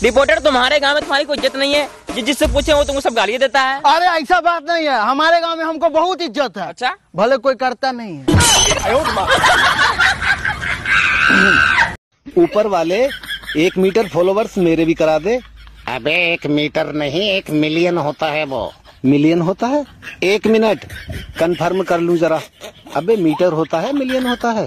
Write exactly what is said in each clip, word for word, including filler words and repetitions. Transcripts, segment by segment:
Reporter, तुम्हारे गांव में तुम्हारी कोई इज्जत नहीं है? जिस जिससे पूछे वो तुमको सब गालियाँ देता है। अरे ऐसा बात नहीं है, हमारे गांव में हमको बहुत इज्जत है। अच्छा, भले कोई करता नहीं है। ऊपर वाले एक मीटर फॉलोवर्स मेरे भी करा दे। अबे एक मीटर नहीं, एक मिलियन होता है वो। मिलियन होता है? एक मिनट कंफर्म कर लूं जरा। अबे मीटर होता है, मिलियन होता है?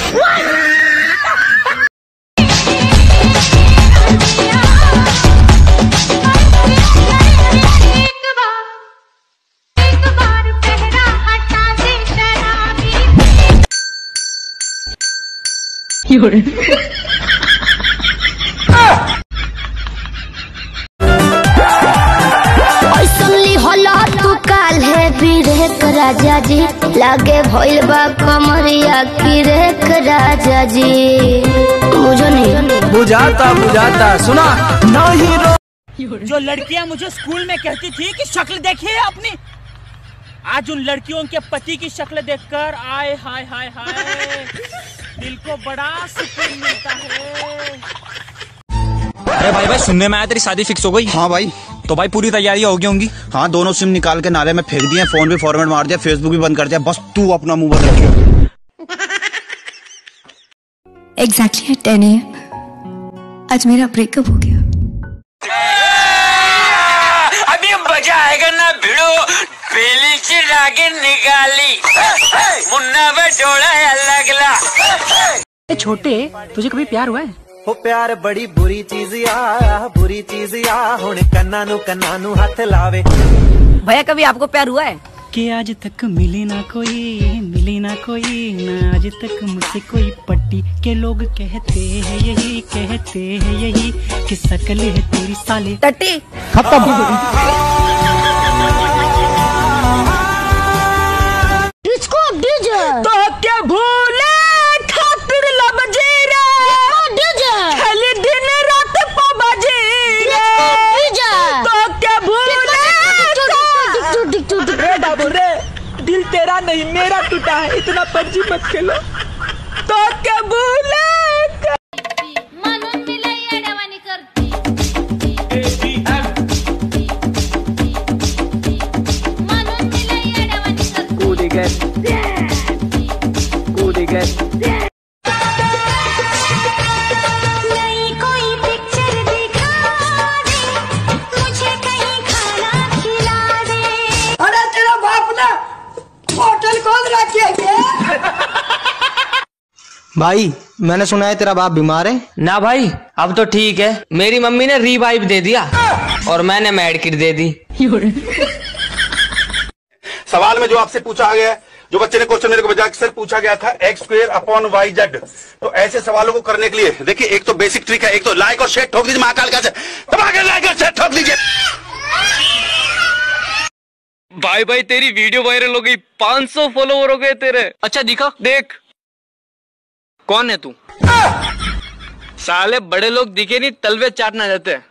राजा जी लागे भइल बा कमरिया की रेख राजा जी। मुझे नहीं बुझाता बुझाता सुना नहीं रो। जो लड़कियां मुझे स्कूल में कहती थी कि शक्ल देखिए अपनी, आज उन लड़कियों के पति की शक्ल देखकर आए हाय हाय हाय दिल को बड़ा सुकून मिलता है। अरे भाई भाई सुनने में आया तेरी शादी फिक्स हो गई? हाँ भाई। तो भाई पूरी तैयारियां हो गई होंगी? हाँ, दोनों सिम निकाल के नाले में फेंक दिए, फोन भी फॉर्मेट मार दिया, फेसबुक भी बंद कर दिया। बस तू अपना मुंह बंद रखियो। Exactly at ten A M आज मेरा ब्रेकअप हो गया। अभी मजा आएगा ना भिड़ो, पहली सी रागे निकाली मुन्ना में डोला अलग। छोटे, तुझे कभी प्यार हुआ है? हो प्यार बड़ी बुरी चीज या बुरी चीज या हुण कन्ना नु कन्ना नु हाथ लावे। भैया कभी आपको प्यार हुआ है? कि आज तक मिली ना कोई, मिली ना कोई, ना आज तक मुझसे कोई पट्टी के लोग कहते हैं यही, कहते हैं यही कि शकल है तेरी साले टट्टी। खत्म। डिस्को डीजे तो क्या भूले खातिर लब जीरा डीजे खाली दिन रात पबजी डीजे तो क्या भूले। रे बाबू रे, दिल तेरा नहीं मेरा टूटा है, इतना पबजी मत खेलो। तो क्या भूले म्हणून मी लई येड्यावानी करती, म्हणून मी लई येड्यावानी करती। कूदी गए कूदी गए। नई कोई पिक्चर दिखा दे, मुझे कहीं खाना खिला दे। अरे तेरा बाप ने होटल खोल रखी है। भाई मैंने सुना है तेरा बाप बीमार है। ना भाई अब तो ठीक है, मेरी मम्मी ने रिवाइव दे दिया और मैंने मेड किट दे दी। सवाल में जो आपसे पूछा गया है, जो बच्चे ने क्वेश्चन मेरे को भेजा, सर पूछा गया था X square upon Y Z. तो ऐसे सवालों को करने के लिए देखिए, एक तो बेसिक ट्रिक है, एक तो लाइक और शेयर ठोक दीजिए महाकाल का से, दबा के लाइक और शेयर ठोक दीजिए। भाई भाई तेरी वीडियो वायरल हो गई, पाँच सौ फॉलोवर हो गए तेरे। अच्छा दिखा, देख कौन है तू? साले बड़े लोग दिखे नहीं, तलवे चाटना जाते हैं।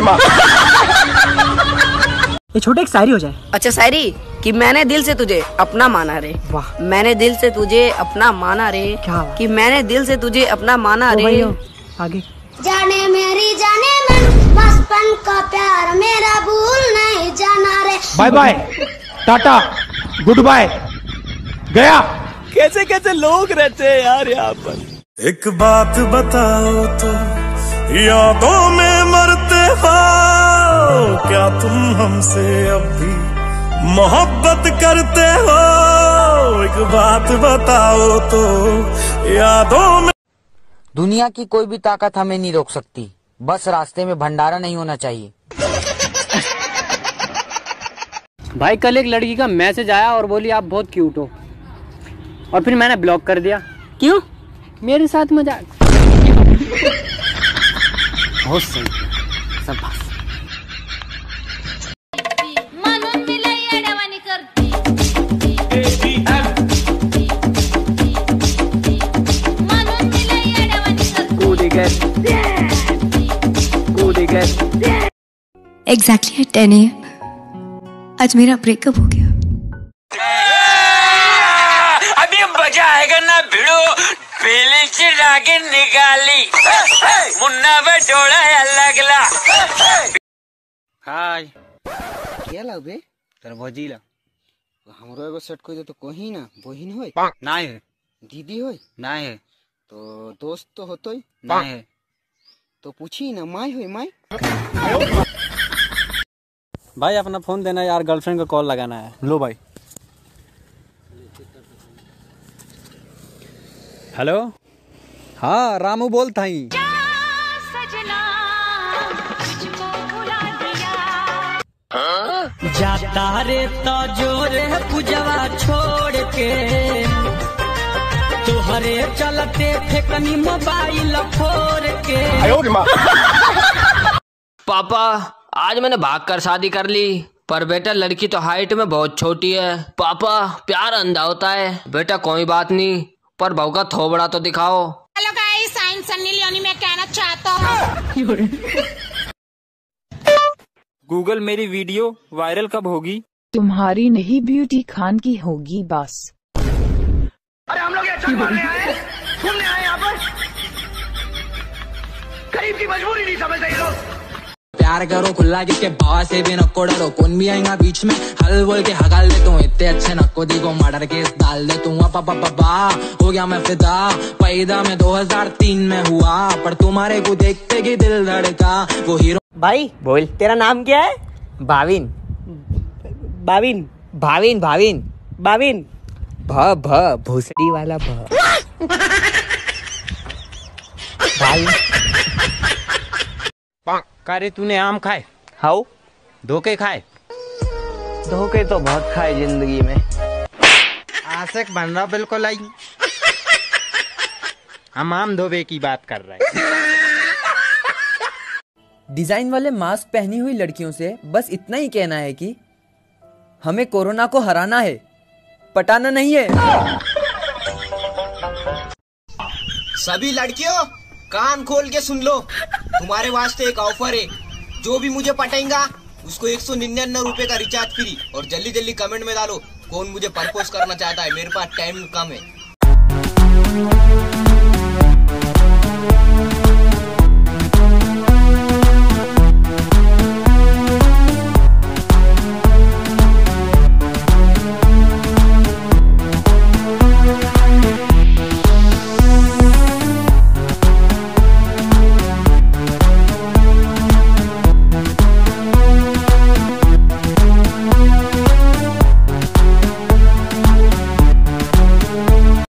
ये छोटे एक शायरी हो जाए। अच्छा शायरी कि मैंने दिल से तुझे अपना माना रे। वाह। मैंने दिल से तुझे अपना माना रे। क्या कि मैंने दिल से तुझे अपना माना रे। आगे। जाने मेरी जाने मन बचपन का प्यार मेरा भूल नहीं जाना रे। Bye bye tata good bye गया। कैसे कैसे लोग रहते हैं यार यहाँ पर। एक बात बताओ तो यादों में मरते हो क्या तुम हमसे अब भी मोहब्बत करते हो? एक बात बताओ तो यादों में। दुनिया की कोई भी ताकत हमें नहीं रोक सकती, बस रास्ते में भंडारा नहीं होना चाहिए। भाई कल एक लड़की का मैसेज आया और बोली आप बहुत क्यूट हो, और फिर मैंने ब्लॉक कर दिया। क्यों? मेरे साथ मजाक। बहुत सही सब बात। म्हणून मी लई येड्यावानी करती, म्हणून मी लई येड्यावानी करती। कूदी गए कूदी गए। Exactly at ten A M आज मेरा ब्रेकअप हो गया। अभी मजा आएगा ना भिड़ो, पहले दिलची रागी निकाली मुन्ना पे डोला लगला। हाय क्या ला बे तेरा भौजी ला हमरो एगो सेट कोई दे तो कोही ना बहिन होय ना है दीदी होय ना है तो दोस्त तो होतोय ना है तो पूछी ना माई होय माई। भाई अपना फोन देना यार, गर्लफ्रेंड को कॉल लगाना है। लो भाई। हेलो हाँ रामू बोलता ही। जाता रे तो जोरे पूजवा छोड़ के तुहरे चलते फेकनी मोबाइल फोड़ के। पापा आज मैंने भाग कर शादी कर ली, पर बेटा लड़की तो हाइट में बहुत छोटी है। पापा प्यार अंधा होता है। बेटा कोई बात नहीं, पर बहू का थोबड़ा तो दिखाओ। Hello guys, I am Sunny Leone. मैं कहना चाहता हूँ गूगल मेरी वीडियो वायरल कब होगी? तुम्हारी नहीं ब्यूटी खान की होगी बस। अरे हम लोग अच्छा मारने आए, घूमने आए यहाँ पर। गरीब की मजबूरी नहीं समझते ये लोग। प्यार करो खुला किसके बाबा से भी नको डरो, कौन भी आएगा बीच में हल बोल के हगाल दे तू। इतने अच्छे नको दी को मर्डर केस डाल दे तू। पापा पापा हो गया मैं फिदा, पैदा में दो हज़ार तीन में हुआ, पर तुम्हारे को देखते कि दिल धड़का। वो हीरो भाई बोल, तेरा नाम क्या है? भाविन भाविन भाविन भाविन भाविन भ भ भूसड़ी वाला भ भाई। कारे तूने आम खाए? हाउ धोखे खाए? धोखे तो बहुत खाए जिंदगी में। आशिक बन रहा बिल्कुल आई। हम आम धोबे की बात कर रहे हैं। डिजाइन वाले मास्क पहनी हुई लड़कियों से बस इतना ही कहना है कि हमें कोरोना को हराना है, पटाना नहीं है। सभी लड़कियों कान खोल के सुन लो, तुम्हारे वास्ते एक ऑफर है। जो भी मुझे पटाएगा उसको एक सौ निन्यानवे रूपए का रिचार्ज फ्री। और जल्दी जल्दी कमेंट में डालो कौन मुझे प्रपोज करना चाहता है, मेरे पास टाइम कम है।